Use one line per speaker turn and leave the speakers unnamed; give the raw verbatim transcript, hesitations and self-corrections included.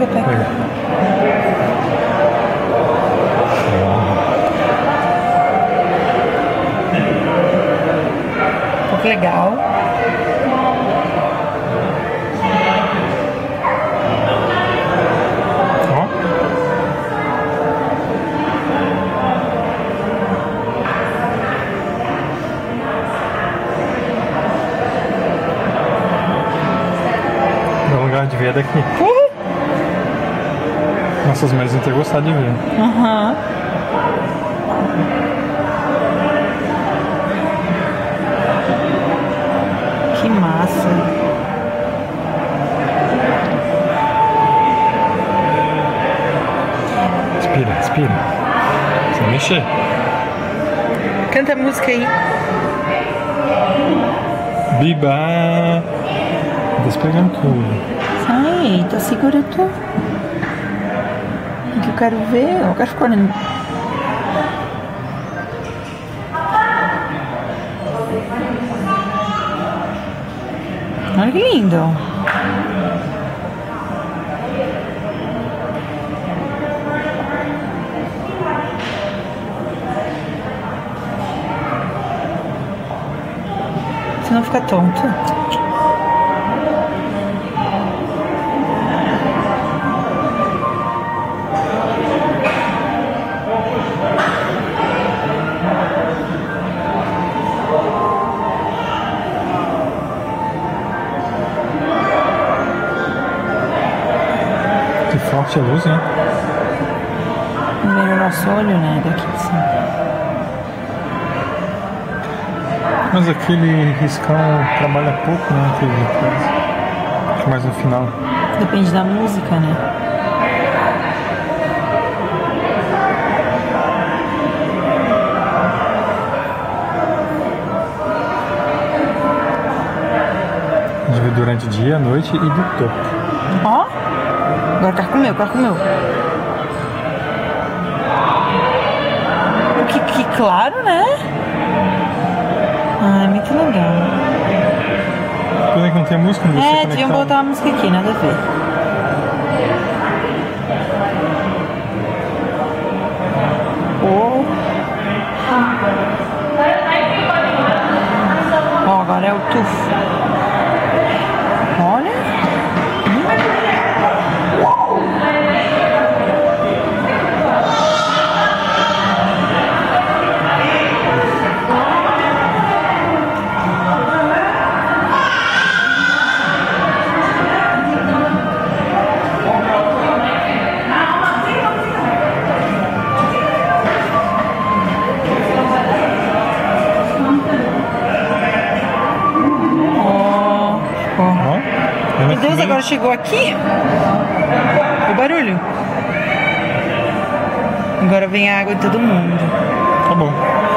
pega, pega.
Pega.
Ficou legal.
Ó. Dá lugar de ver daqui.
Uhul.
Nossas mães vão ter gostado de ver.
Aham. Que massa.
Respira, respira. Sem mexer.
Canta a música aí.
Biba. Tá pegando tudo.
Sai, tá segura tu. O que eu quero ver? Eu quero ficar olhando. Olha que lindo. Você não fica tonto.
Que forte a luz, hein?
Primeiro o nosso olho, né? Daqui de cima.
Mas aquele riscão trabalha pouco, né? Aquele de trás. Acho que mais no final.
Depende da música, né?
A gente vê durante o dia, a noite e do topo.
Ó. Agora quero comer, quero comer. Que, que claro, né? Ai, muito legal.
Pena que não tem música, não vai ser
É,
conectado.
deviam botar uma música aqui, nada a ver. Oh. Ó, agora é o tufo. Olha. Meu Deus, agora chegou aqui o barulho. Agora vem a água de todo mundo.
Tá bom.